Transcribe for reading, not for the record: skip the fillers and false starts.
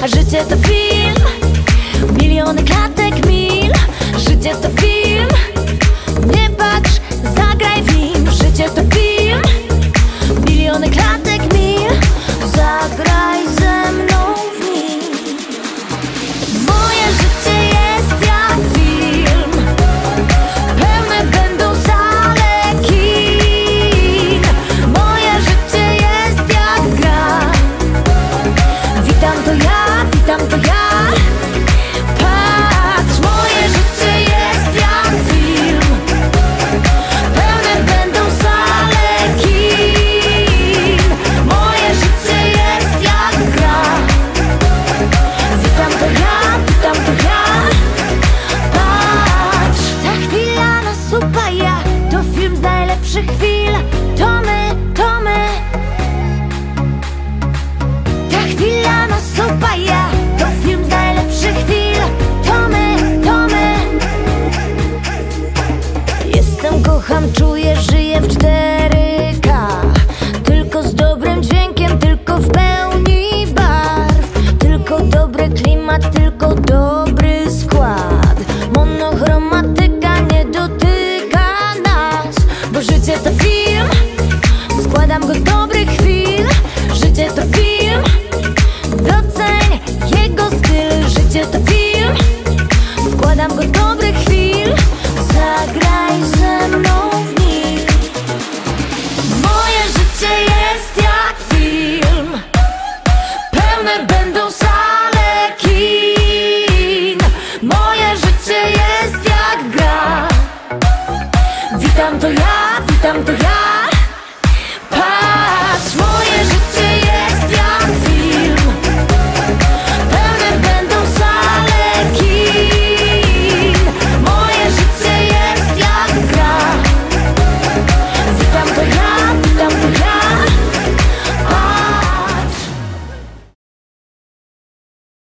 A życie to film, miliony klatek mil. Życie to film, nie patrz, zagraj w nim. Życie to film, miliony klatek mil. Zagraj ze mną w nim. Moje życie jest jak film, pełne będą sale kin. Moje życie jest jak gra. Witam to ja, witam to ja. Patrz, moje życie jest jak film, pełne będą sale kin. Moje życie jest jak gra. Witam to ja, witam to ja. Patrz, ta chwila nasuwa ja. To film z najlepszych chwil. To my, to my. Ta chwila nasuwa ja. To film z najlepszych chwil. To my, to my. Jestem, kocham, czuję, żyję w 4K. Tylko z dobrym dźwiękiem, tylko w pełni barw. Tylko dobry klimat, tylko